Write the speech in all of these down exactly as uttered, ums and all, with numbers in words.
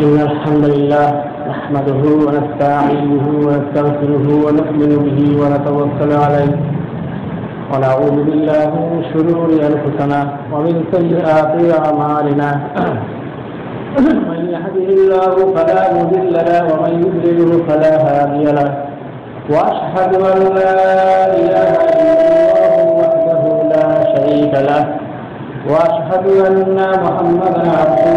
إن الحمد لله نحمده ونستعينه ونستغفره ونؤمن به ونتوكل عليه ونعوذ بالله من شرور أنفسنا ومن سيئات أعمالنا من يهده الله فلا مضل له ومن يضلل فلا هادي له وأشهد أن لا إله إلا الله وحده لا شريك له وأشهد أن محمدا عبده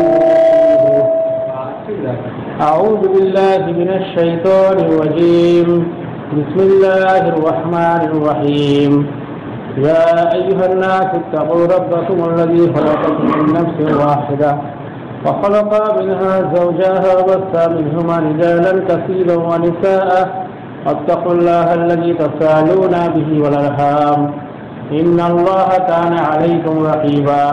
أعوذ بالله من الشيطان الرجيم بسم الله الرحمن الرحيم يا أيها الناس اتقوا ربكم الذي خلقكم من نفس واحدة وخلق منها زوجها وبث منهما رجالا كثيرا ونساء واتقوا الله الذي تساءلون به والأرحام إن الله كان عليكم رقيبا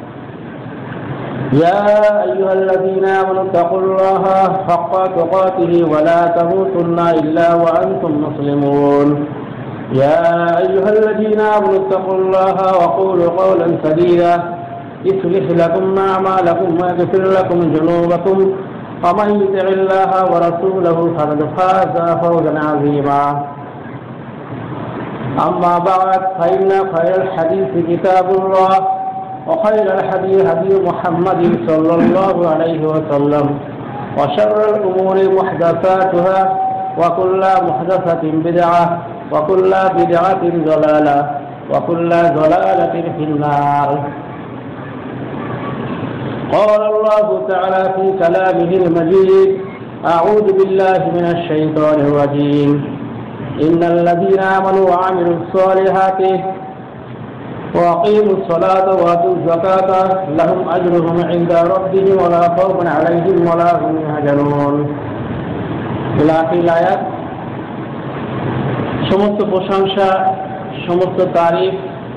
يا أيها الذين آمنوا اتقوا الله حق تقاته ولا تموتن إلا وأنتم مسلمون يا أيها الذين آمنوا اتقوا الله وقولوا قولا سديدا يصلح لكم أعمالكم ويغفر لكم ذنوبكم ومن يطع الله ورسوله فقد فاز فوزا عظيما أما بعد فإن خير الحديث كتاب الله وخير الحديث هدي محمد صلى الله عليه وسلم وشر الأمور محدثاتها وكل محدثة بدعة وكل بدعة ضلالة وكل ضلالة في النار. قال الله تعالى في كلامه المجيد أعوذ بالله من الشيطان الرجيم إن الذين آمنوا وعملوا الصالحات وأقيموا الصلاة وآتوا الزكاة لهم أجرهم عند ربهم ولا خوف عليهم ولا هم يحزنون إلى آخر الآيات। সমস্ত প্রশংসা সমস্ত তারিফ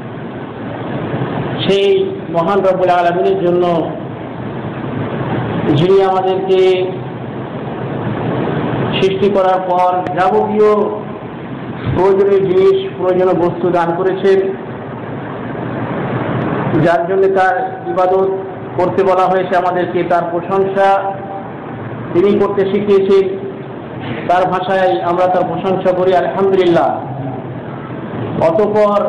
সেই মহান রব্বুল আলামিনের জন্য, যিনি আমাদেরকে সৃষ্টি করার পর যাবতীয় প্রয়োজনীয় জিনিস প্রয়োজনীয় বস্তু দান করেছেন, যার জন্য তার ইবাদত করতে বলা হয়েছে আমাদেরকে। তার প্রশংসা তিনি করতে শিখিয়েছেন, তার ভাষায় আমরা তার প্রশংসা করি আলহামদুলিল্লাহ। অতঃপর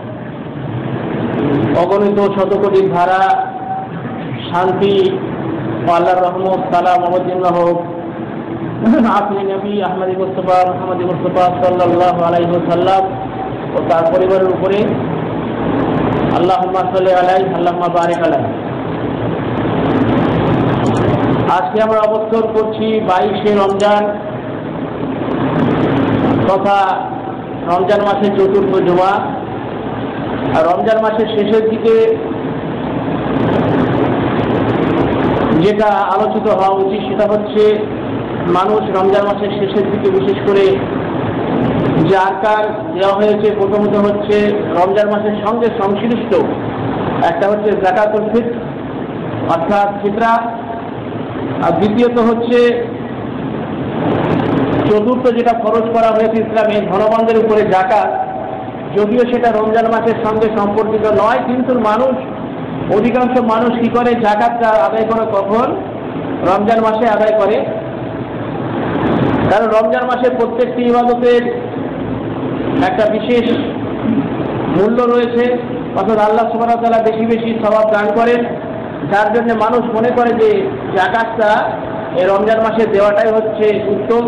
অগণিত শতকোটি ধারা শান্তি ও আল্লাহর রহমত সালাম অবতীর্ণ হোক আপনি নবী আহমদ মুস্তাফা মুহাম্মদ মুস্তাফা সাল্লাল্লাহু আলাইহি ওয়াসাল্লাম ও তার পরিবারের উপরে। আল্লাহুম্মা সাল্লি আলাইহি আল্লাহুম্মা বারিক আলাইহি। আজকে আমরা অবস্থান করছি বাইশে রমজান তথা রমজান মাসের চতুর্থ জুমা। আর রমজান মাসের শেষের দিকে যেটা আলোচিত হওয়া উচিত সেটা হচ্ছে মানুষ রমজান মাসের শেষের দিকে বিশেষ করে যে আকার দেওয়া হয়েছে, প্রথমত হচ্ছে রমজান মাসের সঙ্গে সংশ্লিষ্ট একটা হচ্ছে যাকাতুল ফিতর অর্থাৎ ফিতরা, আর দ্বিতীয়ত হচ্ছে চতুর্থ যেটা খরচ করা হয়েছে ইসলামে ধনবন্দের উপরে যাকাত। যদিও সেটা রমজান মাসের সঙ্গে সম্পর্কিত নয়, কিন্তু মানুষ অধিকাংশ মানুষ কি করে যাকাতটা আদায় করে কখন? রমজান মাসে আদায় করে। কারণ রমজান মাসে প্রত্যেকটি ইবাদতের একটা বিশেষ মূল্য রয়েছে, অর্থাৎ আল্লাহ সুবহানাহু ওয়া তাআলা বেশি বেশি সওয়াব দান করেন, যার জন্য মানুষ মনে করে যে যাকাতটা এই রমজান মাসে দেওয়াটাই হচ্ছে উত্তম।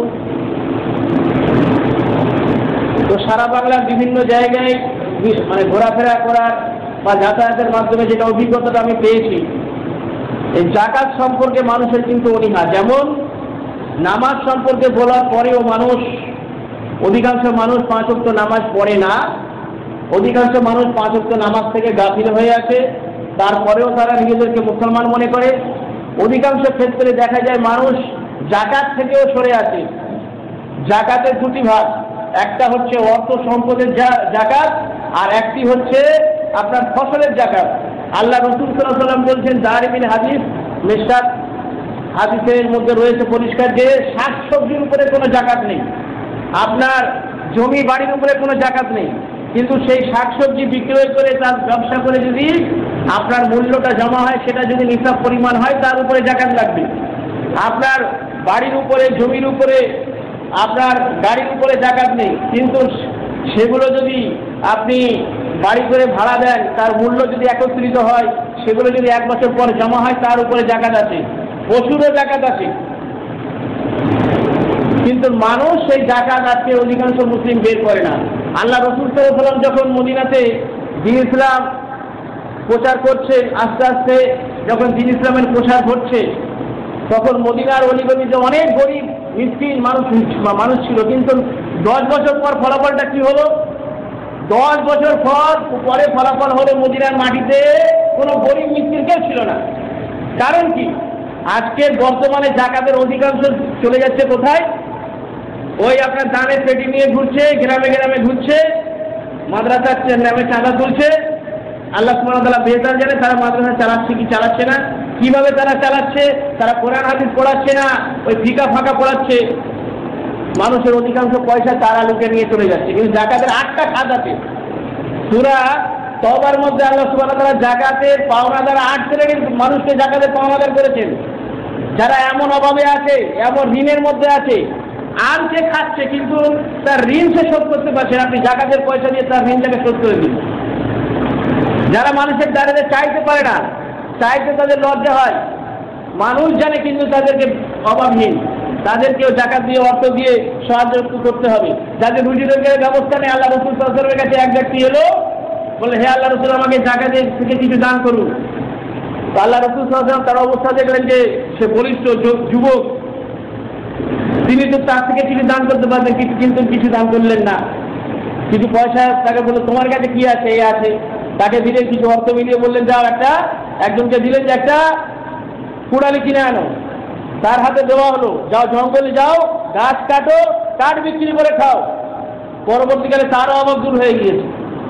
তো সারা বাংলার বিভিন্ন জায়গায় মানে ঘোরাফেরা করার বা যাতায়াতের মাধ্যমে যেটা অভিজ্ঞতাটা আমি পেয়েছি, এই যাকাত সম্পর্কে মানুষের কিন্তু অনীহা। যেমন নামাজ সম্পর্কে বলার পরেও মানুষ, অধিকাংশ মানুষ পাঁচ ওয়াক্ত নামাজ পড়ে না, অধিকাংশ মানুষ পাঁচ ওয়াক্ত নামাজ থেকে গাফিল হয়ে আছে, তারপরেও তারা নিজেদেরকে মুসলমান মনে করে। অধিকাংশ ক্ষেত্রে দেখা যায় মানুষ যাকাত থেকেও সরে আছে। যাকাতের দুটি ভাগ, একটা হচ্ছে অর্থ সম্পদের যাকাত আর একটি হচ্ছে আপনার ফসলের যাকাত। আল্লাহ রাসূল সাল্লাল্লাহু আলাইহি ওয়াসাল্লাম বলছেন, দারিমিন হাদিস মিশকাত হাদিসের মধ্যে রয়েছে পরিষ্কার যে শাক সবজির উপরে কোনো যাকাত নেই, আপনার জমি বাড়ির উপরে কোনো যাকাত নেই, কিন্তু সেই শাকসবজি বিক্রয় করে তার ব্যবসা করে যদি আপনার মূল্যটা জমা হয়, সেটা যদি নিসাব পরিমাণ হয়, তার উপরে যাকাত লাগবে। আপনার বাড়ির উপরে, জমির উপরে, আপনার গাড়ির উপরে জাকাত নেই, কিন্তু সেগুলো যদি আপনি বাড়ি করে ভাড়া দেন, তার মূল্য যদি একত্রিত হয়, সেগুলো যদি এক বছর পর জমা হয়, তার উপরে জাকাত আছে। পশুরও জাকাত আছে, কিন্তু মানুষ সেই জাকাত আজকে অধিকাংশ মুসলিম বের করে না। আল্লাহ রাসূল সাল্লাল্লাহু আলাইহি ওয়াসাল্লাম যখন মদিনাতে দ্বীন ইসলাম প্রচার করছেন, আস্তে আস্তে যখন দ্বীন ইসলামের প্রসার ঘটছে, তখন মদিনার অলিগলিতে অনেক গরিব মিসকিন মানুষ মানুষ ছিল, কিন্তু দশ বছর পর ফলাফলটা কি হলো? দশ বছর পর পরে ফলাফল হলো মদিনার মাটিতে কোনো গরিব মিসকিন কেউ ছিল না। কারণ কি? আজকের বর্তমানে জাকাতের অধিকাংশ চলে যাচ্ছে কোথায়? ওই আপনার দানের পেটি নিয়ে ঘুরছে, গ্রামে গ্রামে ঘুরছে, মাদ্রাসার নামে চাঁদা তুলছে। আল্লাহ সুবহানাহু ওয়া তাআলা বেহতর জানে তারা মাদ্রাসা চালাচ্ছে কি চালাচ্ছে না, কিভাবে তারা চালাচ্ছে। তারা কোরআন হাদিস পড়াচ্ছে না, ওই ফিকা ফাঁকা পড়াচ্ছে। মানুষের অধিকাংশ পয়সা তারা লুটে নিয়ে চলে যাচ্ছে। কিন্তু জাকাতের আটটা খাত আছে। সূরা তওবার মধ্যে আল্লাহ সুবহানাহু ওয়া তাআলা জাকাতের পাওনাদার আট শ্রেণীর মানুষকে জাকাতের পাওনাদার করেছেন। যারা এমন অভাবে আছে, এমন ঋণের মধ্যে আছে, আনছে খাচ্ছে, কিন্তু তার ঋণ সে শোধ করতে পারছে না। আপনি জাকাতের পয়সা দিয়ে তার ঋণটাকে শোধ করে দিন। যারা মানুষের দ্বারে চাইতে পারে না, চাইতে তাদের লজ্জা হয়, মানুষ জানে, কিন্তু তাদেরকে অভাবহীন, তাদেরকেও জাকাত দিয়ে, অর্থ দিয়ে সাহায্য করতে হবে। যাদের রুজি রোজগারের ব্যবস্থা নেই, আল্লাহ রাসূল সাল্লাল্লাহু আলাইহি ওয়াসাল্লামের কাছে এক ব্যক্তি এলো, বলে, হে আল্লাহ রাসূল, আমাকে জাকাতের থেকে কিছু দান করুন। তো আল্লাহ রাসূল সাল্লাল্লাহু আলাইহি ওয়াসাল্লাম তার অবস্থা দেখলেন যে সে বলিষ্ঠ যুবক, তিনি তো তার থেকে কিছু দান করতে পারতেন, কিছু কিন্তু কিছু দান করলেন না। কিছু পয়সা তাকে বললো, তোমার কাছে কি আছে? এই আছে। তাকে দিলেন কিছু অর্থ মিলিয়ে, বললেন যাও একটা, একজনকে দিলেন যে একটা কুড়ালি কিনে আনো। তার হাতে দেওয়া হলো, যাও জঙ্গলে যাও, গাছ কাটো, কাঠ বিক্রি করে খাও। পরবর্তীকালে তারও অভাব দূর হয়ে গিয়েছে।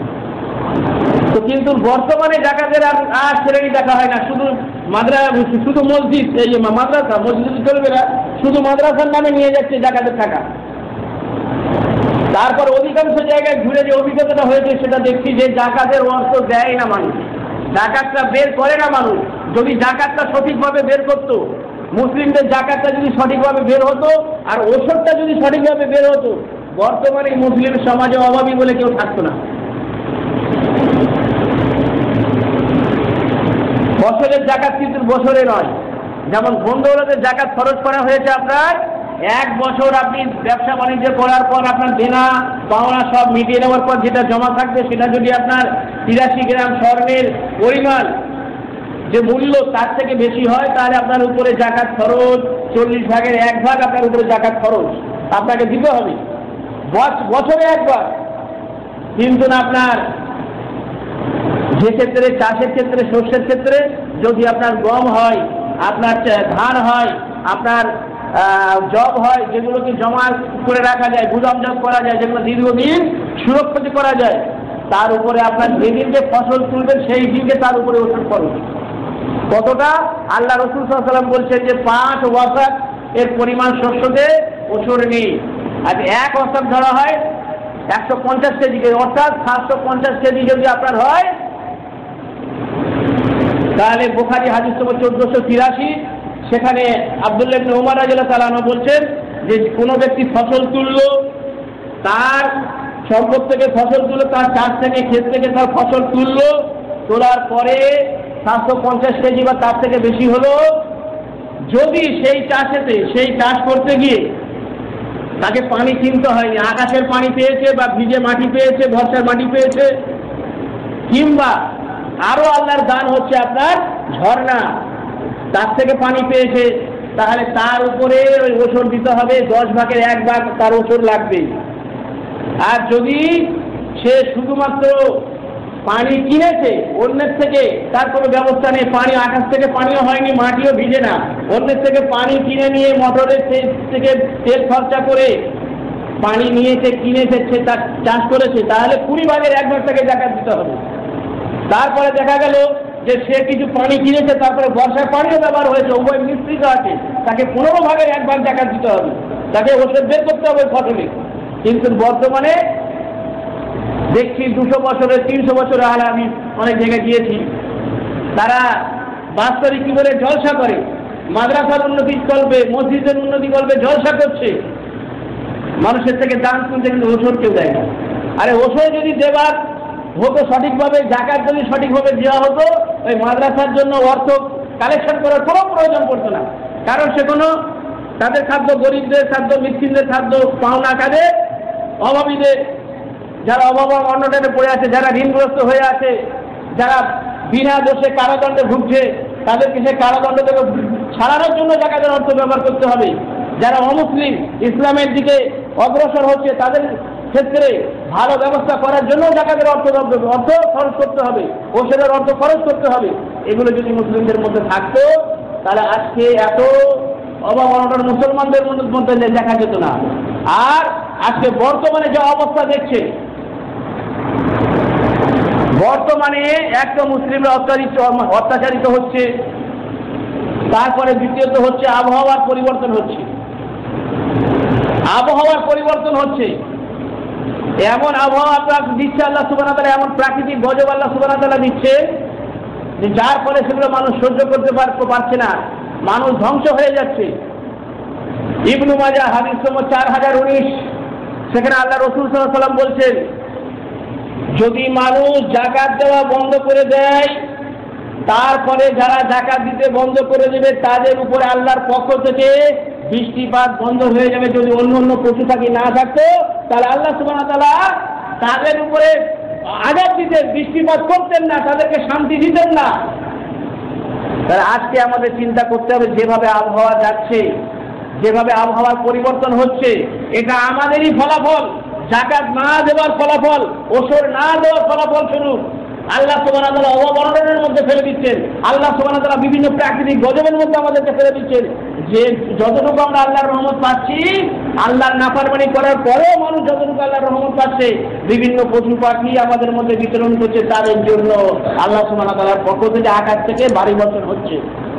তো কিন্তু বর্তমানে জাকাতের আর আর শ্রেণী দেখা হয় না। শুধু মাদ্রাসা, শুধু মসজিদ, এই যে মাদ্রাসা, মসজিদ চলবে না, শুধু মাদ্রাসার নামে নিয়ে যাচ্ছে জাকাতের টাকা। তারপর অধিকাংশ জায়গায় ঘুরে যে অভিজ্ঞতাটা হয়েছে, সেটা দেখছি যে জাকাতের অর্থ দেয় না মানুষ, জাকাতটা বের করে না মানুষ। যদি জাকাতটা সঠিকভাবে বের করতো, মুসলিমদের জাকাতটা যদি সঠিকভাবে বের হতো, আর ওষুধটা যদি সঠিকভাবে বের হতো, বর্তমানে মুসলিম সমাজে অভাবী বলে কেউ থাকতো না। বছরের জাকাত কিন্তু বছরে নয়। যেমন বন্ধুদের জাকাত খরচ করা হয়েছে আপনার এক বছর, আপনি ব্যবসা বাণিজ্য করার পর আপনার দেনা পাওনা সব মিটিয়ে নেওয়ার পর যেটা জমা থাকবে, সেটা যদি আপনার তিরাশি গ্রাম স্বর্ণের পরিমাণ যে মূল্য তার থেকে বেশি হয়, তাহলে আপনার উপরে জাকাত খরচ, চল্লিশ ভাগের এক ভাগ আপনার উপরে জাকাত খরচ আপনাকে দিতে হবে বছরে একবার। কিন্তু না আপনার যে ক্ষেত্রে চাষের ক্ষেত্রে, শস্যের ক্ষেত্রে, যদি আপনার গম হয়, আপনার ধান হয়, আপনার জব হয়, যেগুলোকে জমা করে রাখা যায়, গুদাম জব করা যায়, যেগুলো দীর্ঘদিন সুরক্ষিত করা যায়, তার উপরে আপনার যেদিনকে ফসল তুলবেন সেই দিনকে তার উপরে ওষুধ খরচ কতটা? আল্লাহ রাসূল সাল্লাল্লাহু আলাইহি ওয়াসাল্লাম বলছেন যে পাঁচ ওয়াসাক এর পরিমাণ শস্যতে ওষুধ নেই। আর এক ওয়াসাক ধরা হয় একশো পঞ্চাশ কেজি, অর্থাৎ সাতশো পঞ্চাশ কেজি যদি আপনার হয়, তাহলে বুখারী হাদিস নম্বর চোদ্দশো তিরাশি, সেখানে আব্দুল্লাহ ইবনে উমর রাদিয়াল্লাহু তাআলা আনহু বলছেন যে কোনো ব্যক্তি ফসল তুললো, তার সম্পদ থেকে ফসল তুললো, তার চাষ থেকে, ক্ষেত থেকে তার ফসল তুললো, তোলার পরে সাতশো পঞ্চাশ কেজি বা তার থেকে বেশি হলো, যদি সেই চাষেতে, সেই চাষ করতে গিয়ে তাকে পানি কিনতে হয়নি, আকাশের পানি পেয়েছে বা ভিজে মাটি পেয়েছে, বর্ষার মাটি পেয়েছে, কিংবা আরো আল্লাহর দান হচ্ছে আপনার ঝর্ণা, তার থেকে পানি পেয়েছে, তাহলে তার উপরে ওই ওষুধ দিতে হবে, দশ ভাগের এক ভাগ তার ওষুধ লাগবে। আর যদি সে শুধুমাত্র পানি কিনেছে অন্যের থেকে, তার কোনো ব্যবস্থা নেই, পানি আকাশ থেকে পানিও হয়নি, মাটিও ভিজে না, অন্যের থেকে পানি কিনে নিয়ে মোটরের থেকে তেল খরচা করে পানি নিয়েছে, কিনেছে, সে তার চাষ করেছে, তাহলে কুড়ি ভাগের এক ভাগ তাকে জাকাত দিতে হবে। তারপরে দেখা গেল যে সে কিছু পানি কিনেছে, তারপরে বর্ষার পানিও ব্যবহার হয়েছে, উভয় মিশ্রিত আছে, তাকে পনেরো ভাগের এক ভাগ জাকাত দিতে হবে, তাকে ওষুধ বের করতে হবে ফসলে। কিন্তু বর্তমানে দেখছি দুশো বছরের, তিনশো বছরের হাল, আমি অনেক জায়গায় গিয়েছি, তারা বাস্তবিক কি বলে জলসা করে, মাদ্রাসার উন্নতি কল্পে, মসজিদের উন্নতি কল্পে জলসা করছে, মানুষের থেকে দান তুলতে, কিন্তু ওষুধ কেউ দেয় না। আরে ওষুধ যদি দেবার হতো সঠিকভাবে, জাকাত যদি সঠিকভাবে দেওয়া হতো, ওই মাদ্রাসার জন্য অর্থ কালেকশন করার কোনো প্রয়োজন পড়তো না। কারণ সে কোনো তাদের খাদ্য, গরিবদের খাদ্য, মিসকিনদের খাদ্য, পাওনা কাদের, অভাবীদের, যারা অভাব অন্যটাতে পড়ে আছে, যারা ঋণগ্রস্ত হয়ে আছে, যারা বিনা দোষে কারাদণ্ডে ভুগছে, তাদেরকে সে কারাদণ্ড থেকে ছাড়ানোর জন্য জাকাতের অর্থ ব্যবহার করতে হবে। যারা অমুসলিম ইসলামের দিকে অগ্রসর হচ্ছে, তাদের ক্ষেত্রে ভালো ব্যবস্থা করার জন্য জাকাতের অর্থ অর্থ খরচ করতে হবে, ওষুধের অর্থ খরচ করতে হবে। এগুলো যদি মুসলিমদের মধ্যে থাকতো, তাহলে আজকে এত অভাব অনটন মুসলমানদের মধ্যে দেখা যেত না। আর আজকে বর্তমানে যে অবস্থা দেখছে, বর্তমানে একটা মুসলিমরা অত্যাচারিত অত্যাচারিত হচ্ছে, তারপরে দ্বিতীয়ত হচ্ছে আবহাওয়ার পরিবর্তন হচ্ছে। আবহাওয়ার পরিবর্তন হচ্ছে, এমন আবহাওয়া আপনার দিচ্ছে আল্লাহ সুবহানাহু ওয়া তাআলা, এমন প্রাকৃতিক গজব আল্লাহ সুবহানাহু ওয়া তাআলা দিচ্ছে যে যার ফলে সেগুলো মানুষ সহ্য করতে পারছে না, মানুষ ধ্বংস হয়ে যাচ্ছে। ইবনু মাজাহ হাদিস নম্বর চার হাজার উনিশ, সেখানে আল্লাহ রাসূল সাল্লাল্লাহু আলাইহি ওয়াসাল্লাম বলছেন, যদি মানুষ জাকাত দেওয়া বন্ধ করে দেয়, তারপরে যারা জাকাত দিতে বন্ধ করে দেবে, তাদের উপরে আল্লাহর পক্ষ থেকে বৃষ্টিপাত বন্ধ হয়ে যাবে। যদি অন্য অন্য পশু পাখি না থাকতো, তাহলে আল্লাহ সুবহানাহু ওয়া তাআলা তাদের উপরে আযাব দিতেন, বৃষ্টিপাত করতেন না, তাদেরকে শান্তি দিতেন না। তাহলে আজকে আমাদের চিন্তা করতে হবে, যেভাবে আবহাওয়া যাচ্ছে, যেভাবে আবহাওয়ার পরিবর্তন হচ্ছে, এটা আমাদেরই ফলাফল। জাকাত না দেওয়ার ফলাফল, ওষুধ না দেওয়ার ফলাফল স্বরূপ আল্লাহ সুবহানাহু ওয়া তাআলা অবমাননার মধ্যে ফেলে দিচ্ছেন। আল্লাহ সুবহানাহু ওয়া তাআলা বিভিন্ন প্রাকৃতিক গজবের মধ্যে আমাদেরকে ফেলে দিচ্ছেন। যে যতটুকু আমরা আল্লাহর রহমত পাচ্ছি, আল্লাহর নাফরমানি করার পরেও মানুষ যতটুকু আল্লাহর রহমত পাচ্ছে, বিভিন্ন পশু পাখি আমাদের মধ্যে বিতরণ করছে, তাদের জন্য আল্লাহ সুবহানাহু ওয়া তাআলার পক্ষ থেকে আকাশ থেকে ভারী বর্ষণ হচ্ছে।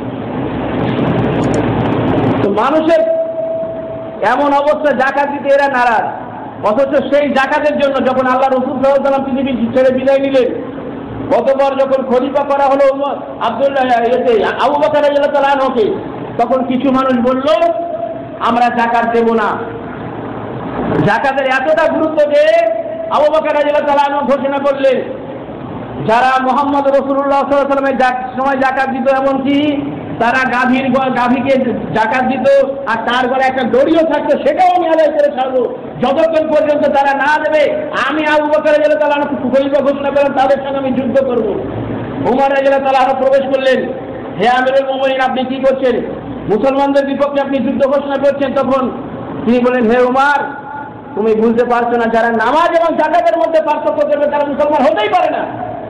তো মানুষের এমন অবস্থা, জাকাত দিতে এরা নারাজ, অথচ সেই জাকাতের জন্য যখন আল্লাহ রাসূল সাল্লাল্লাহু আলাইহি ওয়াসাল্লাম পৃথিবী ছেড়ে বিদায় নিলেন, কতবার যখন খলিফা করা হলো আব্দুল্লাহ আবু বকর রাদিয়াল্লাহু তাআলা আনহুকে, তখন কিছু মানুষ বলল আমরা জাকাত দেব না। জাকাতের এতটা গুরুত্ব যে আবু বকর রাদিয়াল্লাহু তাআলা আনহু ঘোষণা করলেন, যারা মুহাম্মদ রাসূলুল্লাহ সাল্লাল্লাহু আলাইহি ওয়াসাল্লামের সময় জাকাত দিত, এমনকি তারা গাভীর গাভীকে জাকাত দিত, আর তার গলায় একটা দড়িও থাকতো, সেটাও আমি আদায় করে ছাড়বো, যতক্ষণ পর্যন্ত তারা না দেবে। আমি আবু বকর রাদিয়াল্লাহু তাআলা আনহু খলিফা ঘোষণা করলাম, তাদের সঙ্গে আমি যুদ্ধ করব। ওমর রাদিয়াল্লাহু তাআলা আনহু প্রবেশ করলেন, হে আমিরুল মুমিনিন, আপনি কি করছেন? মুসলমানদের বিপক্ষে আপনি যুদ্ধ ঘোষণা করছেন। তখন তিনি বলেন, হে ওমর, তুমি বুঝতে পারছো না, যারা নামাজ এবং জাকাতের মধ্যে পার্থক্য করবে তারা মুসলমান হতেই পারে না।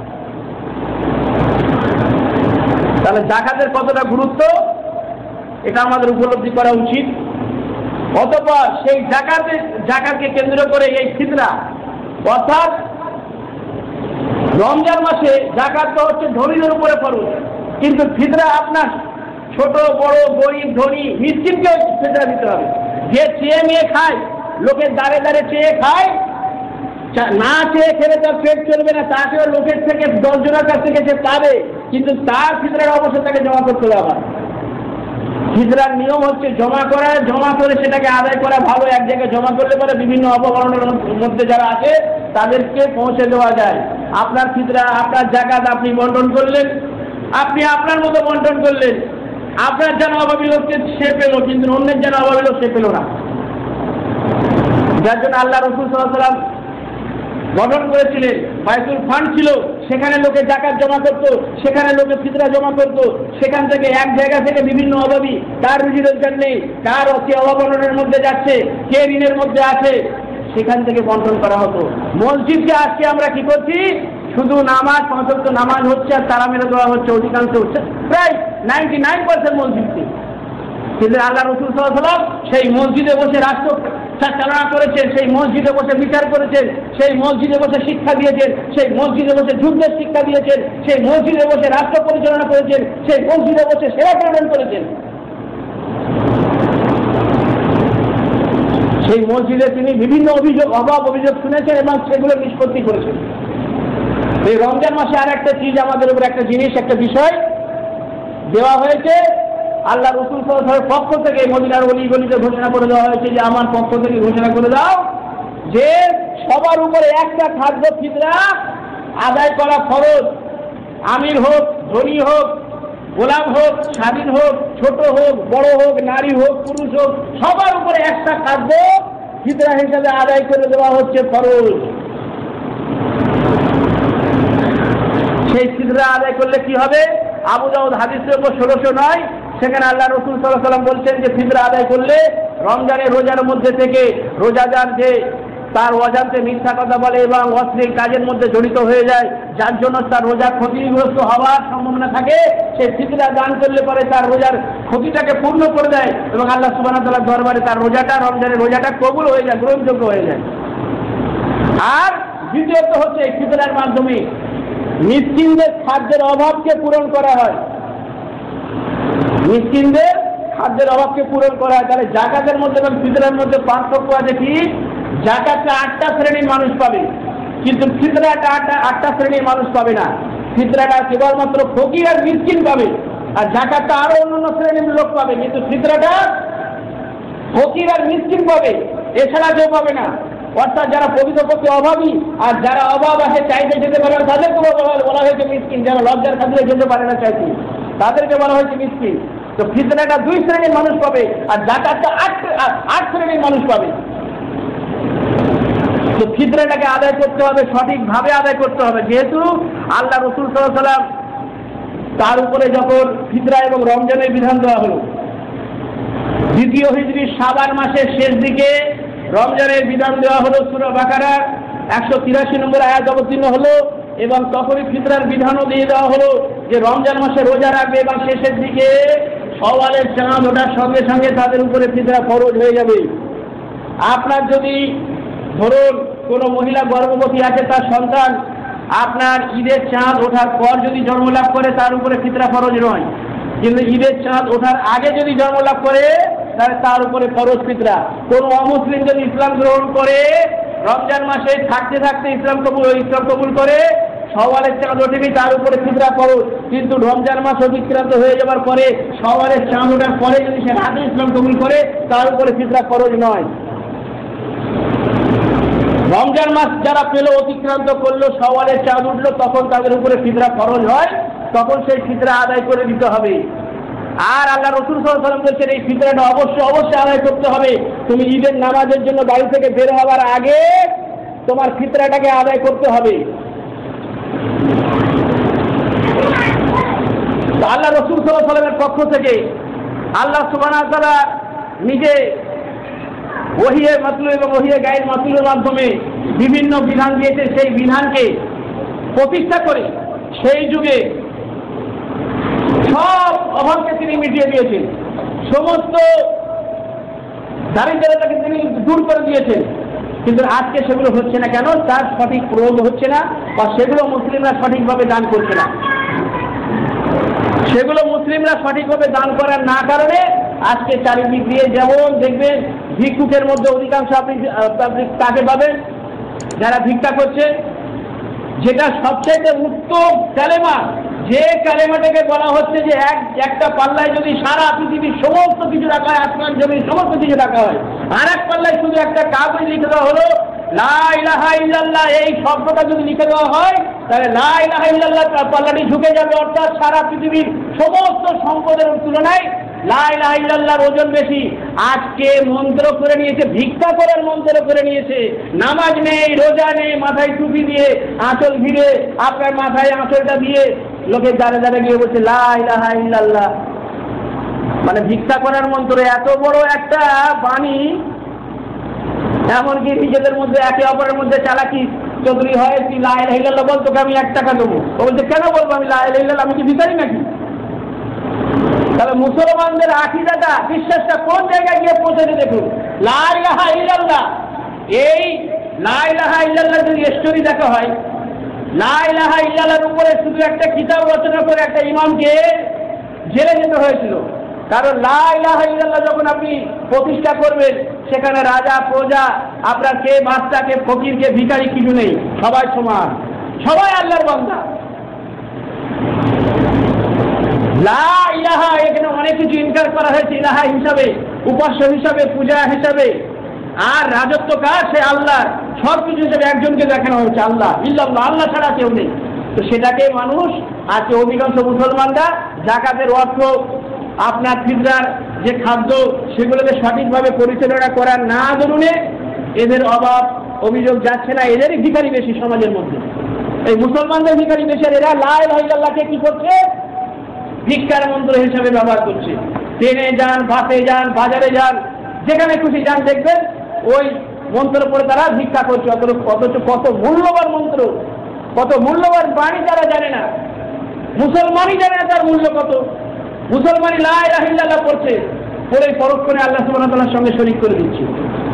তাহলে জাকাতের কতটা গুরুত্ব, এটা আমাদের উপলব্ধি করা উচিত। অতঃপর সেই জাকাতের জাকাতকে কেন্দ্র করে এই ফিতরা, অর্থাৎ রমজান মাসে জাকাত তো হচ্ছে ধনীদের উপরে ফরজ, কিন্তু ফিতরা আপনার ছোট বড়, গরিব ধনী মিসকিনকেও ফিতরা দিতে হবে। যে চেয়ে মেয়ে খায়, লোকের দাঁড়ে দাঁড়ে চেয়ে খায়, না চেয়ে খেলে তার পেট চলবে না, তাকেও লোকের থেকে দশজনের কাছ থেকে সে পাবে, কিন্তু তার ফিতরার অবশ্যই তাকে জমা করতে হবে। আবার ফিতরার নিয়ম হচ্ছে জমা করা, জমা করে সেটাকে আদায় করা ভালো। এক জায়গায় জমা করলে পরে বিভিন্ন অপকরণের মধ্যে যারা আছে তাদেরকে পৌঁছে দেওয়া যায়। আপনার ফিতরা, আপনার জাকাত আপনি বন্টন করলেন, আপনি আপনার মতো বন্টন করলেন, আপনার যেন অভাবী লোককে সে পেল, কিন্তু অন্যের যেন অভাবী লোক সে পেল না। যার জন্য আল্লাহ রাসূল সাল্লাল্লাহু আলাইহি ওয়াসাল্লাম গঠন করেছিলেন, বাইতুল ফান্ড ছিল, সেখানে লোকে জাকাত জমা করতো, সেখানে লোকে ফিতরা জমা করতো। সেখান থেকে এক জায়গা থেকে বিভিন্ন অভাবী, তার রুজি রোজগার নেই, তার অতি অভাবনের মধ্যে যাচ্ছে, কে ঋণের মধ্যে আছে, সেখান থেকে বন্টন করা হতো। মসজিদকে আজকে আমরা কি করছি, শুধু নামাজ, পাঁচ ওয়াক্ত নামাজ হচ্ছে আর তারা মেরে দেওয়া হচ্ছে, অধিকাংশ হচ্ছে প্রায় নাইনটি নাইন পার্সেন্ট মসজিদকে। কিন্তু আল্লাহ রাসূল সাল্লাল্লাহু আলাইহি ওয়াসাল্লাম সেই মসজিদে বসে রাষ্ট্র চালনা করেছেন, সেই মসজিদে বসে বিচার করেছেন, সেই মসজিদে বসে শিক্ষা দিয়েছেন, সেই মসজিদে বসে যুদ্ধের শিক্ষা দিয়েছেন, সেই মসজিদে বসে রাষ্ট্র পরিচালনা করেছেন, সেই মসজিদে বসে সেবা প্রদান করেছেন। সেই মসজিদে তিনি বিভিন্ন অভিযোগ, অভাব অভিযোগ শুনেছেন এবং সেগুলো নিষ্পত্তি করেছেন। এই রমজান মাসে আর একটা চিজ আমাদের উপর, একটা জিনিস, একটা বিষয় দেওয়া হয়েছে, আল্লাহ রাসূল সাল্লাল্লাহু আলাইহি ওয়াসাল্লামের পক্ষ থেকে মদিনার অলি গলিতে ঘোষণা করে দেওয়া হয়েছে যে আমার পক্ষ থেকে ঘোষণা করে দাও যে সবার উপরে একটা খাদ্য ফিতরা আদায় করা ফরজ। আমির হোক, ধনী হোক, গোলাম হোক, স্বাধীন হোক, ছোট হোক, বড় হোক, নারী হোক, পুরুষ হোক, সবার উপরে একটা খাদ্য ফিতরা হিসাবে আদায় করে দেওয়া হচ্ছে ফরজ। সেই ফিতরা আদায় করলে কি হবে? আবু দাউদ হাদিস নম্বর ষোলোশো নয়, সেখানে আল্লাহ রাসূল সাল্লাল্লাহু আলাইহি ওয়াসাল্লাম বলছেন যে ফিতরা আদায় করলে রমজানের রোজার মধ্যে থেকে রোজাদার যে তার অজান্তে মিথ্যা কথা বলে এবং অশ্লীল কাজের মধ্যে জড়িত হয়ে যায়, যার জন্য তার রোজা ক্ষতিগ্রস্ত হওয়ার সম্ভাবনা থাকে, সে ফিতরা দান করলে পরে তার রোজার ক্ষতিটাকে পূর্ণ করে দেয় এবং আল্লাহ সুবহানাহু ওয়া তাআলার দরবারে তার রোজাটা, রমজানের রোজাটা কবুল হয়ে যায়, গ্রহণযোগ্য হয়ে যায়। আর দ্বিতীয়ত হচ্ছে এই ফিতরার মাধ্যমে মিসকিনদের খাদ্যের অভাবকে পূরণ করা হয়। মিসকিনদের খাদ্যের অভাবকে পূরণ করা হয়। তাহলে যাকাতের মধ্যে এবং ফিতরার মধ্যে পার্থক্য আছে কি? যাকাতটা আটটা শ্রেণীর মানুষ পাবে, কিন্তু ফিতরাটা আটটা আটটা শ্রেণীর মানুষ পাবে না। ফিতরাটা কেবলমাত্র ফকির আর মিসকিন পাবে, আর যাকাতটা আরো অন্যান্য শ্রেণীর লোক পাবে, কিন্তু ফিতরাটা ফকির আর মিসকিন পাবে, এছাড়া কেউ পাবে না। অর্থাৎ যারা প্রকৃতপক্ষে অভাবী আর যারা অভাব আছে চাইতে যেতে পারে না তাদেরকে বলা হয়েছে মিসকিন, যারা লজ্জার খাতিরে যেতে পারে না চাইতে তাদেরকে বলা হয়েছে মিসকিন। তো ফিতরাটা দুই শ্রেণীর মানুষ পাবে আর যাকাতটা আট আট শ্রেণীর মানুষ পাবে। তো ফিতরাটাকে আদায় করতে হবে, সঠিকভাবে আদায় করতে হবে, যেহেতু আল্লাহ রাসূল সাল্লাল্লাহু আলাইহি ওয়াসাল্লাম তার উপরে যখন ফিতরা এবং রমজানের বিধান দেওয়া হলো, দ্বিতীয় হিজরির শাবান মাসের শেষ দিকে রমজানের বিধান দেওয়া হলো, সূরা বাকারার একশো তিরাশি নম্বর আয়াত অবতীর্ণ হলো এবং তখনই ফিতরার বিধানও দিয়ে দেওয়া হলো যে রমজান মাসে রোজা রাখবে এবং শেষের দিকে সওয়ালের চাঁদ ওঠার সঙ্গে সঙ্গে তাদের উপরে ফিতরা ফরজ হয়ে যাবে। আপনার যদি ধরুন কোনো মহিলা গর্ভবতী আছে, তার সন্তান আপনার ঈদের চাঁদ ওঠার পর যদি জন্মলাভ করে তার উপরে ফিতরা ফরজ নয়, কিন্তু ঈদের চাঁদ ওঠার আগে যদি জন্মলাভ করে তাহলে তার উপরে ফরজ ফিতরা। কোন অমুসলিম যদি ইসলাম গ্রহণ করে রমজান মাসে থাকতে থাকতে ইসলাম কবুল ইসলাম কবুল করে সওয়ালের চাঁদ ওঠেনি তার উপরে ফিতরা ফরজ, কিন্তু রমজান মাস অতিক্রান্ত হয়ে যাওয়ার পরে সওয়ালের চাঁদ ওঠার পরে যদি সে রাতে ইসলাম কবুল করে তার উপরে ফিতরা ফরজ নয়। রমজান মাস যারা পেল, অতিক্রান্ত করলো, সওয়ালের চাঁদ উঠলো, তখন তাদের উপরে ফিতরা ফরজ হয়, তখন সেই ফিতরা আদায় করে দিতে হবে। আর আল্লাহ রাসূল সাল্লাল্লাহু আলাইহি ওয়াসাল্লাম বলেছেন এই ফিতরাটা অবশ্যই অবশ্যই আদায় করতে হবে। তুমি ঈদের নামাজের জন্য বাড়ি থেকে বের হওয়ার আগে তোমার ফিতরাটাকে আদায় করতে হবে। আল্লাহ রাসূল সাল্লাল্লাহু আলাইহি ওয়াসাল্লামের পক্ষ থেকে আল্লাহ সুবহানাহু ওয়া তাআলা নিজে ওহিয়ে মাতলু এবং ওহিয়ে গায়ের মাতলুর মাধ্যমে বিভিন্ন বিধান দিয়েছে, সেই বিধানকে প্রতিষ্ঠা করে সেই যুগে সব অভাবকে তিনি মিটিয়ে দিয়েছেন, সমস্ত দারিদ্রতাকে তিনি দূর করে দিয়েছেন। কিন্তু আজকে সেগুলো হচ্ছে না কেন? তার সঠিক প্রয়োগ হচ্ছে না, বা সেগুলো মুসলিমরা সঠিকভাবে দান করছে না। সেগুলো মুসলিমরা সঠিকভাবে দান করার না কারণে আজকে চারিদিক দিয়ে যেমন দেখবেন ভিক্ষুকের মধ্যে অধিকাংশ আপনি তাকে পাবেন যারা ভিক্ষা করছে, যেটা সবচেয়ে উত্তম কালেমা, যে কালেমাটাকে বলা হচ্ছে যে এক একটা পাল্লায় যদি সারা পৃথিবীর সমস্ত কিছু রাখা হয়, আসমান জমির সমস্ত কিছু রাখা হয়, আর এক পাল্লায় শুধু একটা কাগজ লিখে দেওয়া হলো লা ইলাহা ইল্লাল্লাহ, এই শব্দটা যদি লিখে দেওয়া হয় তাহলে লা ইলাহা ইল্লাল্লাহ পাল্লাটি ঝুঁকে যাবে। অর্থাৎ সারা পৃথিবীর সমস্ত সম্পদের তুলনায় লা ইলাহা ইল্লাল্লাহর ওজন বেশি। আজকে মন্ত্র করে নিয়েছে, ভিক্ষা করার মন্ত্র করে নিয়েছে, নামাজ নেই, রোজা নেই, মাথায় টুপি দিয়ে আঁচল ঘিরে আপনার মাথায় আঁচলটা দিয়ে লোকের দ্বারে দ্বারে গিয়ে বলছে লা ইলাহা ইল্লাল্লাহ। মানে ভিক্ষা করার মন্ত্র এত বড় একটা বাণী, এমনকি নিজেদের মধ্যে একে অপরের মধ্যে চালাকি চৌধুরী হয়, তুই লা ইলাহা ইল্লাল্লাহ বল, তোকে আমি এক টাকা দেবো। ও বলছে কেন বলবো আমি লা ইলাহা ইল্লাল্লাহ, আমি কি ভিখারি নাকি? তাহলে মুসলমানদের আকীদাটা, বিশ্বাসটা কোন জায়গায় গিয়ে পৌঁছেছে দেখুন। লা ইলাহা ইল্লাল্লাহ, এই লা ইলাহা ইল্লাল্লাহ যদি স্টোরি দেখা হয়, লা ইলাহা ইল্লাল্লাহর উপরে শুধু একটা কিতাব রচনা করে একটা ইমামকে জেলে যেতে হয়েছিল। কারণ লা ইলাহা ইল্লাল্লাহ যখন আপনি প্রতিষ্ঠা করবেন, সেখানে রাজা প্রজা, আপনার কে বাদশা, কে ফকির, কে ভিখারি কিছু নেই, সবাই সমান, সবাই আল্লাহর বান্দা। লা ইলাহা, এখানে অনেক কিছু ইনকার করা হয়েছে ইলাহা হিসাবে, উপাস্য হিসাবে, পূজা হিসাবে। আর রাজত্ব কার? সে আল্লাহ। সব কিছু হিসেবে একজনকে দেখানো হয়েছে, আল্লাহ। ইল্লাল্লাহ, আল্লাহ ছাড়া কেউ নেই। তো সেটাকে মানুষ আজকে অধিকাংশ মুসলমানরা জাকাতের অর্থ, আপনার ফিতরার যে খাদ্য, সেগুলোকে সঠিকভাবে পরিচালনা করার না দরুনে এদের অভাব অভিযোগ যাচ্ছে না, এদেরই ভিখারি বেশি সমাজের মধ্যে। এই মুসলমানদের ভিখারি বেশি। এরা লা ইলাহা ইল্লাল্লাহকে কি করছে? ভিক্ষার মন্ত্র হিসেবে ব্যবহার করছে। ট্রেনে যান, বাসে যান, বাজারে যান, যেখানে খুশি যান, দেখবেন ওই মন্ত্র পড়ে তারা ভিক্ষা করছে। অথচ কত মূল্যবান মন্ত্র, কত মূল্যবান বাণী তারা জানে না। মুসলমানই জানে না তার মূল্য কত। মুসলমানই লা ইলাহা ইল্লাল্লাহ পড়ছে, পড়ে পরক্ষণে আল্লাহ সুবহানাহু ওয়া তাআলার সঙ্গে শরীক করে দিচ্ছে।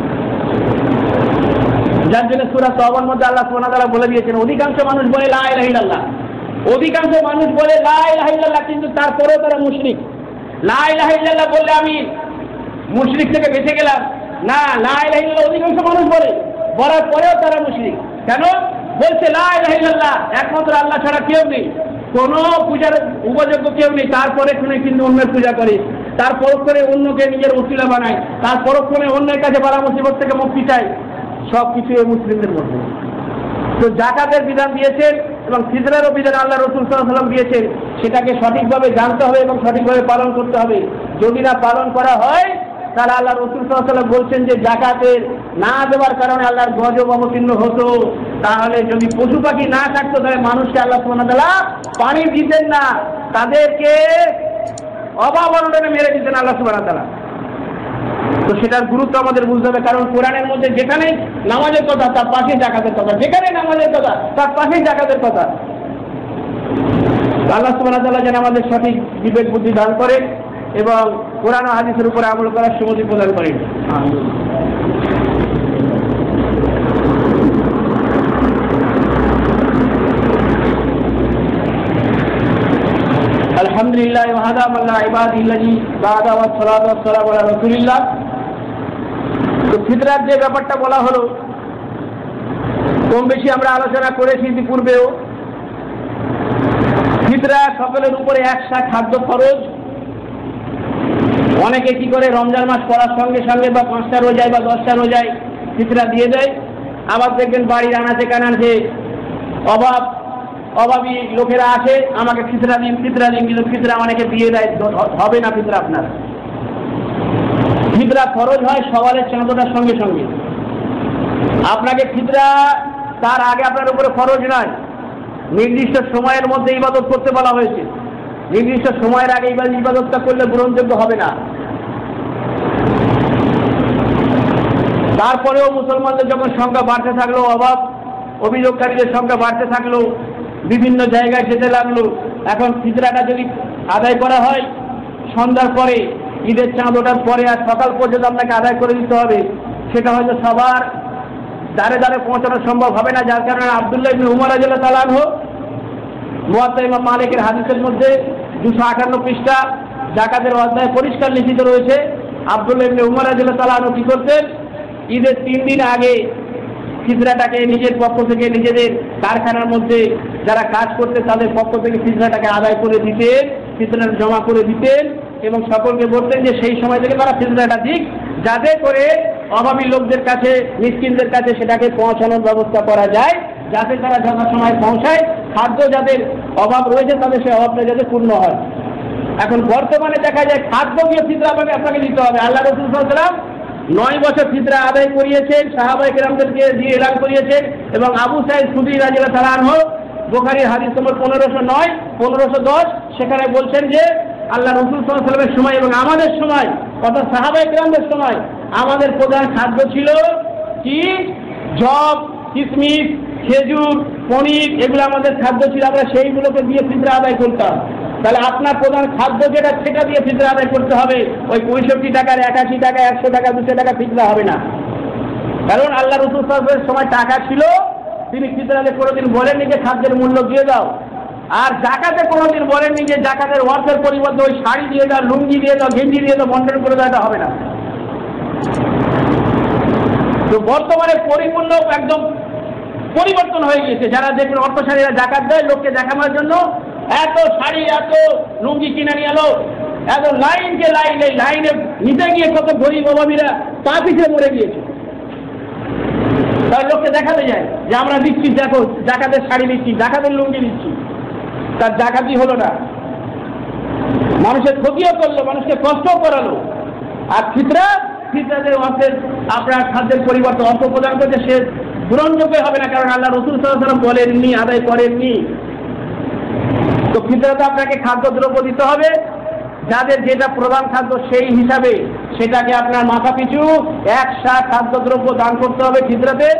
যার জন্য সূরা তওবার মধ্যে আল্লাহ সুবহানাহু ওয়া তাআলা বলে দিয়েছেন, অধিকাংশ মানুষ বলে লা ইলাহা ইল্লাল্লাহ, অধিকাংশ মানুষ বলে লা ইলাহা ইল্লাল্লাহ, কিন্তু তারপরেও তারা মুশরিক। লা ইলাহা ইল্লাল্লাহ বললে আমি মুশরিক থেকে বেঁচে গেলাম না, লা ইলাহা ইল্লাল্লাহ অধিকাংশ মানুষ বলে, বলার পরেও তারা মুশরিক। কেন? বলছে লা ইলাহা ইল্লাল্লাহ একমাত্র আল্লাহ ছাড়া কেউ নেই, কোন পূজার উপযোগ্য কেউ নেই, তারপরে কিন্তু অন্যের পূজা করে, তার পরক্ষণে অন্যকে নিজের ওসিলা বানায়, তার পরক্ষণে অন্যের কাছে বালা মুসিবত থেকে মুক্তি চায়। সব কিছু এই মুসলিমদের মধ্যে। তো জাকাতের বিধান দিয়েছেন এবং ফিতরারও বিধান আল্লাহ রাসূল সাল্লাল্লাহু আলাইহি ওয়াসাল্লাম দিয়েছেন, সেটাকে সঠিকভাবে জানতে হবে এবং সঠিকভাবে পালন করতে হবে। যদি না পালন করা হয় তাহলে আল্লাহ রাসূল সাল্লাল্লাহু আলাইহি ওয়াসাল্লাম বলছেন যে জাকাতের না দেওয়ার কারণে আল্লাহর গজব অবতীর্ণ হতো। তাহলে যদি পশু পাখি না থাকতো তাহলে মানুষকে আল্লাহ সুবহানাহু ওয়া তাআলা পানি দিতেন না, তাদেরকে অভাব অনটনে মেরে দিতেন আল্লাহ সুবহানাহু ওয়া তাআলা। তো সেটার গুরুত্ব আমাদের বুঝতে হবে, কারণ কোরআনের মধ্যে যেখানে নামাজের কথা তার পাশে জাকাতের কথা, যেখানে নামাজের কথা তার পাশে জাকাতের কথা। আল্লাহ সুবহানাহু ওয়া তাআলা যেন আমাদের সঠিক বিবেক বুদ্ধি দান করেন এবং কোরআন ও হাদিসের উপরে আমল করার সুযোগ প্রদান করেন। আলহামদুলিল্লাহ ওয়া হাদা মাল্লা ইবাদিল্লাহি বাদা ওয়া সালাতু ওয়া সালামু আলা রাসূলিল্লাহ। তো ফিতরার যে ব্যাপারটা বলা হলো, কম বেশি আমরা আলোচনা করেছি ইতিপূর্বেও। ফিতরা সকলের উপরে একসাথে খাদ্য খরচ। অনেকে কি করে রমজান মাস পড়ার সঙ্গে সঙ্গে বা পাঁচটা রোজায় বা দশটা রোজায় ফিতরা দিয়ে দেয়। আবার দেখবেন বাড়ির আনাচে কানাচে অভাব অভাবী লোকেরা আসে, আমাকে ফিতরা দিন ফিতরা দিন, কিন্তু ফিতরা অনেকে দিয়ে দেয়, হবে না ফিতরা আপনার। ফিতরা খরচ হয় সওয়ালের চাঁদটার সঙ্গে সঙ্গে। আপনাকে ফিতরা তার আগে আপনার উপরে খরচ নয়, নির্দিষ্ট সময়ের মধ্যে ইবাদত করতে বলা হয়েছে। নির্দিষ্ট সময়ের আগে ইবাদতটা করলে গ্রহণযোগ্য হবে না। তারপরেও মুসলমানদের যখন সংখ্যা বাড়তে থাকলো, অভাব অভিযোগকারীদের সংখ্যা বাড়তে থাকলো, বিভিন্ন জায়গায় যেতে লাগলো, এখন ফিতরাটা যদি আদায় করা হয় সন্ধ্যার পরে, ঈদের চাঁদ ওঠার পরে আর সকাল পর্যন্ত আপনাকে আদায় করে দিতে হবে, সেটা হয়তো সবার দ্বারে দ্বারে পৌঁছানো সম্ভব হবে না। যার কারণে আব্দুল্লাহ ইবনে উমর রাদিয়াল্লাহু তাআলা আনহু মুয়াত্তা ইমাম মালিকের হাদিসের মধ্যে দুশো আটান্ন পৃষ্ঠা জাকাতের অধ্যায়ে পরিষ্কার লিখিত রয়েছে। আব্দুল্লাহ ইবনে উমর রাদিয়াল্লাহু তাআলা আনহু কি করতেন? ঈদের তিন দিন আগে ফিতরাটাকে নিজের পক্ষ থেকে নিজেদের কারখানার মধ্যে যারা কাজ করতে তাদের পক্ষ থেকে ফিতরাটাকে আদায় করে দিতেন, ফিতরাটা জমা করে দিতেন এবং সকলকে বলতেন যে সেই সময় থেকে তারা ফিতরাটা দিক, যাতে করে অভাবী লোকদের কাছে, মিসকিনদের কাছে সেটাকে পৌঁছানোর ব্যবস্থা করা যায়, যাতে তারা যথাসময়ে পৌঁছায়, খাদ্য যাদের অভাব রয়েছে তাদের সেই অভাবটা যাতে পূর্ণ হয়। এখন বর্তমানে দেখা যায় খাদ্য দিয়ে ফিতরা আপনাকে আপনাকে দিতে হবে। আল্লাহ রাসূল সাল্লাল্লাহু আলাইহি ওয়াসাল্লাম নয় বছর ফিতরা আদায় করিয়েছেন, সাহাবায়ে কেরামদেরকে দিয়ে এলান করিয়েছেন এবং আবু সাঈদ খুদরী রাদিয়াল্লাহু তাআলা আনহু বুখারীর হাদিস নম্বর পনেরোশো নয় পনেরোশো দশ সেখানে বলছেন যে আল্লাহ রাসূল সাল্লাল্লাহু আলাইহি ওয়াসাল্লামের সময় এবং আমাদের সময়, অর্থাৎ সাহাবায়ে কেরামদের সময়, আমাদের প্রধান খাদ্য ছিল কি? জব, কিশমিশ, খেজুর, পনির, এগুলো আমাদের খাদ্য ছিল। আমরা সেইগুলোকে দিয়ে ফিতরা আদায় করতাম। তাহলে আপনার প্রধান খাদ্য যেটা সেটা দিয়ে ফিতরা আদায় করতে হবে। ওই পঁয়ষট্টি টাকার একাশি টাকা একশো টাকা দুশো টাকা ফিতরা হবে না। কারণ আল্লাহ রাসূল সাল্লাল্লাহু আলাইহি ওয়াসাল্লামের সময় টাকা ছিল, তিনি ফিতরাতে কোনোদিন বলেননি যে খাদ্যের মূল্য দিয়ে দাও। আর জাকাতে কোনোদিন বলেননি যে জাকাতের অর্থের পরিবর্তে ওই শাড়ি দিয়ে দাও, লুঙ্গি দিয়ে দাও, গেঞ্জি দিয়ে দাও, বন্টন করে দাও, এটা হবে না। তো বর্তমানে পরিপূর্ণ একদম পরিবর্তন হয়ে গিয়েছে। যারা দেখবেন অর্থশালীরা জাকাত দেয় লোককে দেখানোর জন্য, এত শাড়ি এত লুঙ্গি কিনে নিয়ে এলো, এত লাইনকে লাইন, এই লাইনে নিতে গিয়ে কত গরিব অভাবীরা পা পিছিয়ে মরে গিয়েছে। তার লোককে দেখাতে যায় যে আমরা দিচ্ছি, দেখো জাকাতের শাড়ি দিচ্ছি, জাকাতের লুঙ্গি দিচ্ছি, তার জাকাতই হলো না, মানুষের ক্ষতিও করলো, মানুষকে কষ্টও করালো। আর ফিতরা, ফিতরাদের অর্থের আপনার খাদ্যের পরিবর্তে অর্থ প্রদান করতে সে গ্রহণযোগ্য হবে না, কারণ আল্লাহ রাসূল সাল্লাল্লাহু আলাইহি ওয়াসাল্লাম বলেননি, আদায় করেননি। তো ফিতরাতে আপনাকে খাদ্যদ্রব্য দিতে হবে, যাদের যেটা প্রধান খাদ্য সেই হিসাবে সেটাকে আপনার মাথা পিছু একশা খাদ্যদ্রব্য দান করতে হবে ফিতরাতে।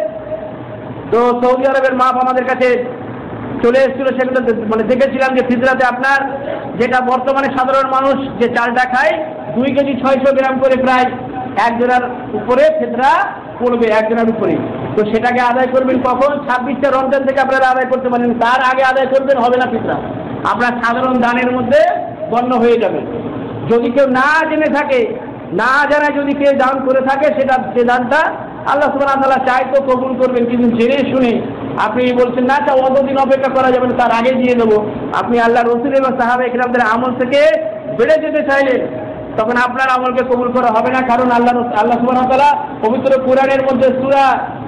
তো সৌদি আরবের মাপ আমাদের কাছে চলে এসেছিল, সেগুলো মানে দেখেছিলাম যে ফিতরাতে আপনার যেটা বর্তমানে সাধারণ মানুষ যে চালটা খায় দুই কেজি ছয়শো গ্রাম করে প্রায় একজনের উপরে ফিতরা পড়বে, একজনের উপরে। তো সেটাকে আদায় করবেন কখন? ছাব্বিশটা রমজান থেকে আপনারা আদায় করতে পারেন, তার আগে আদায় করবেন হবে না ফিতরা, আপনার সাধারণ দানের মধ্যে গণ্য হয়ে যাবে। যদি কেউ না জেনে থাকে, না জানায় যদি কেউ দান করে থাকে, সেটা সে দানটা আল্লাহ সুবহানাহু ওয়া তাআলা চাই তো কবুল করবেন, কিন্তু জেনে শুনে আপনি বলছেন না তা অতদিন অপেক্ষা করা যাবে না, তার আগে দিয়ে দেবো, আপনি আল্লাহ রাসূল এবং সাহাবায়ে কিরামদের আমল থেকে বেড়ে যেতে চাইলেন, তখন আপনার আমলকে কবুল করা হবে না। কারণ আল্লাহ আল্লাহ সুবহানাহু ওয়া তাআলা পবিত্র কোরআনের মধ্যে সূরা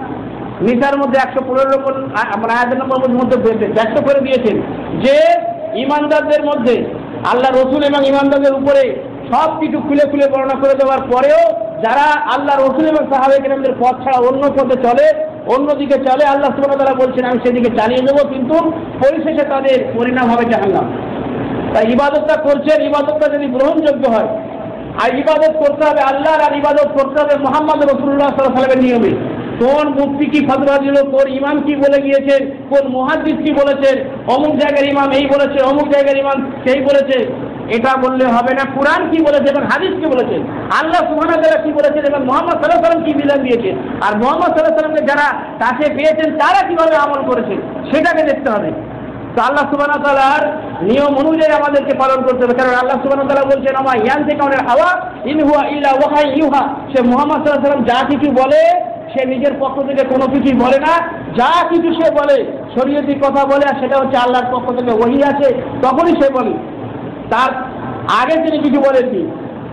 নিসার মধ্যে একশো পনেরো নম্বর আমরা আয়াতের নম্বর মধ্যে ব্যক্ত করে দিয়েছেন যে ঈমানদারদের মধ্যে আল্লাহ রসুল এবং ঈমানদারদের উপরে সব কিছু খুলে খুলে বর্ণনা করে দেওয়ার পরেও যারা আল্লাহ রসুল এবং সাহাবায়ে কিরামদের পথ ছাড়া অন্য পথে চলে, অন্যদিকে চলে, আল্লাহ সুবহানাহু ওয়া তাআলা বলছেন আমি সেদিকে চালিয়ে দেবো, কিন্তু পরিশেষে তাদের পরিণাম হবে জাহান্নাম। তাই ইবাদতটা করছেন, ইবাদতটা যদি গ্রহণযোগ্য হয়, আর ইবাদত করতে হবে আল্লাহর, আর ইবাদত করতে হবে মুহাম্মদ রাসূলুল্লাহ সাল্লাল্লাহু আলাইহি ওয়াসাল্লামের নিয়মে। কোন মুফতি কি ফতোয়া দিল, কোন ইমাম কি বলে গিয়েছেন, কোন মুহাদ্দিস কি বলেছেন, অমুক জায়গার ইমাম এই বলেছে, অমুক জায়গার ইমাম সেই বলেছে, এটা বললে হবে না। কুরআন কি বলেছে এবং হাদিস কি বলেছেন, আল্লাহ সুবহানাহু ওয়া তাআলা কি বলেছেন এবং মুহাম্মদ সাল্লাল্লাহু আলাইহি ওয়াসাল্লাম কি বিধান দিয়েছেন, আর মুহাম্মদ সাল্লাল্লাহু আলাইহি ওয়াসাল্লামকে যারা কাছে পেয়েছেন তারা কিভাবে আমল করেছেন সেটাকে দেখতে হবে। তো আল্লাহ সুবহানাহু ওয়া তাআলার নিয়ম অনুযায়ী আমাদেরকে পালন করতে হবে, কারণ আল্লাহ সুবহানাহু ওয়া তাআলা বলছেন আমা ইয়ানতিকু আনিল হাওয়া ইন হুয়া ইল্লা ওয়াহয়ুন ইউহা, সে মুহাম্মদ সাল্লাল্লাহু আলাইহি ওয়াসাল্লাম যা কিছু বলে সে নিজের পক্ষ থেকে কোনো কিছুই বলে না, যা কিছু সে বলে শরীয়তি কথা বলে, আর সেটা হচ্ছে আল্লাহর পক্ষ থেকে ওহী আছে তখনই সে বলে, তার আগে তিনি কিছু বলেননি।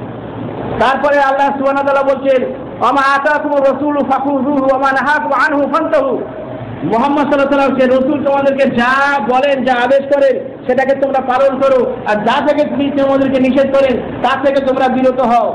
তারপরে আল্লাহ সুবহানাহু ওয়া তাআলা বলছেন আমা আতাকুমুর রাসূলু ফাখুযুহু ওয়া মা নাহাকুম আনহু ফান্তাহু, মুহাম্মদ সাল্লাল্লাহু আলাইহি ওয়াসাল্লাম রাসূল তোমাদেরকে যা বলেন, যা আদেশ করেন সেটাকে তোমরা পালন করো, আর যা থেকে তিনি তোমাদেরকে নিষেধ করেন তা থেকে তোমরা বিরত হও।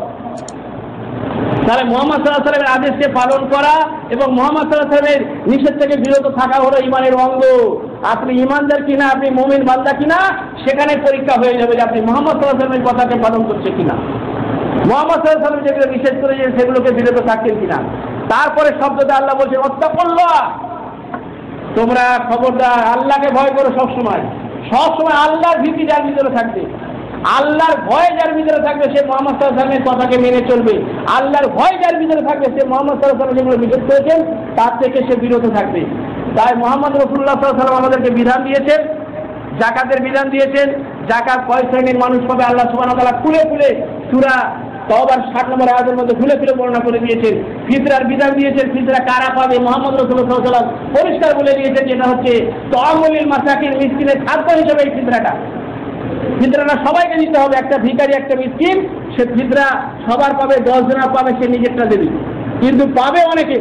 তাহলে মুহাম্মদ সাল্লাল্লাহু আলাইহি ওয়াসাল্লামের আদেশকে পালন করা এবং মুহাম্মদ সাল্লাল্লাহু আলাইহি ওয়াসাল্লামের নিষেধ থেকে বিরত থাকা হলো ঈমানের অঙ্গ। আপনি ঈমানদার কিনা, আপনি মুমিন বান্দা কিনা, সেখানে পরীক্ষা হয়ে যাবে যে আপনি মুহাম্মদ সাল্লাল্লাহু আলাইহি ওয়াসাল্লামের কথাকে পালন করছেন কিনা, মুহাম্মদ সাল্লাল্লাহু আলাইহি ওয়াসাল্লাম যেগুলো নিষেধ করেছেন সেগুলোকে বিরত থাকছেন কিনা। তারপরে শব্দটা আল্লাহ বলছেন ওয়াত্তাকুল্লাহ, তোমরা খবরদার আল্লাহকে ভয় করো, সবসময় সবসময় আল্লাহর ভীতি যার ভিতরে থাকবে, আল্লাহর ভয় যার ভিতরে থাকবে সে মুহাম্মদ সাল্লাল্লাহু আলাইহি ওয়াসাল্লামের কথাকে মেনে চলবে, আল্লাহর ভয় যার ভিতরে থাকবে সে মুহাম্মদ সাল্লাল্লাহু আলাইহি ওয়াসাল্লাম যেগুলো নিষেধ করেছেন তার থেকে সে বিরত থাকবে। তাই মুহাম্মদ রাসূলুল্লাহ সাল্লাল্লাহু আলাইহি ওয়াসাল্লাম আমাদেরকে বিধান দিয়েছেন, যাকাতের বিধান দিয়েছেন। যাকাত কয় শ্রেণীর মানুষ পাবে আল্লাহ সুবহানাহু ওয়া তাআলা খুলে খুলে সূরা তওবার ষাট নম্বর আয়াতের মধ্যে খুলে খুলে বর্ণনা করে দিয়েছেন। ফিতরার বিধান দিয়েছেন, ফিতরা কারা পাবে মুহাম্মদ রাসূলুল্লাহ সাল্লাল্লাহু আলাইহি ওয়াসাল্লাম পরিষ্কার বলে দিয়েছেন, যেটা হচ্ছে তুআমুল মাসাকিন, মিসকিনের খাদ্য হিসেবে এই ফিতরাটা, ফিতরাটা সবাইকে দিতে হবে। একটা ভিখারি, একটা মিসকিন, সে ফিতরা সবার পাবে, দশ জনের পাবে, সে নিজেরটা দেবে, কিন্তু পাবে অনেকে,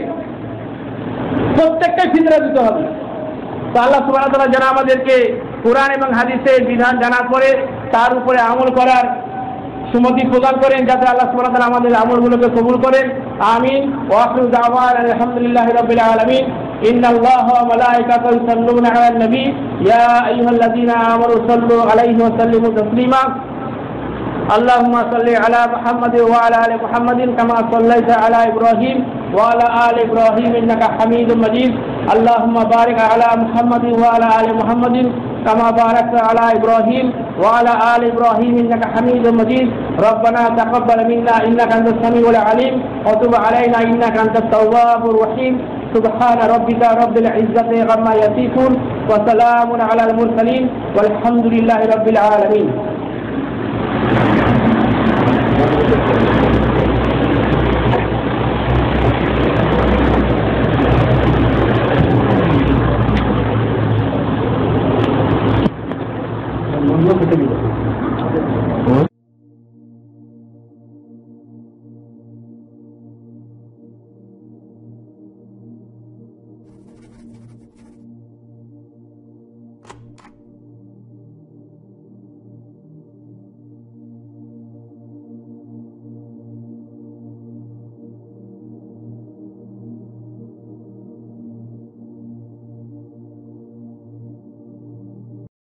প্রত্যেকটাই ফিতরা দিতে হবে। তো আল্লাহ সুবহানাহু ওয়া তাআলা যারা আমাদেরকে কোরআন এবং হাদিসের বিধান জানার পরে তার উপরে আমল করার সুমতি প্রদান করেন, যাতে আল্লাহ সুবহানাহু ওয়া তাআলা আমাদের আমলগুলোকে কবুল করেন। আমিন। ওয়া আখিরু দাওয়ানা আলহামদুলিল্লাহি রাব্বিল আলামিন। ইন্নাল্লাহা ওয়া মালাইকাতাহু ইউসাল্লুনা আলান নবী ইয়া আইয়ুহাল্লাযীনা আমানু সাল্লু আলাইহি ওয়া সাল্লিমু তাসলিমা। اللهم صل على محمد وعلى ال محمد كما صليت على ابراهيم وعلى ال ابراهيم انك حميد مجيد. اللهم بارك على محمد وعلى ال محمد كما باركت على ابراهيم وعلى ال ابراهيم انك حميد مجيد. ربنا تقبل منا انك انت السميع العليم وتب علينا انك انت التواب الرحيم. سبحان ربك رب العزة عما يصفون وسلام على المرسلين والحمد لله رب العالمين.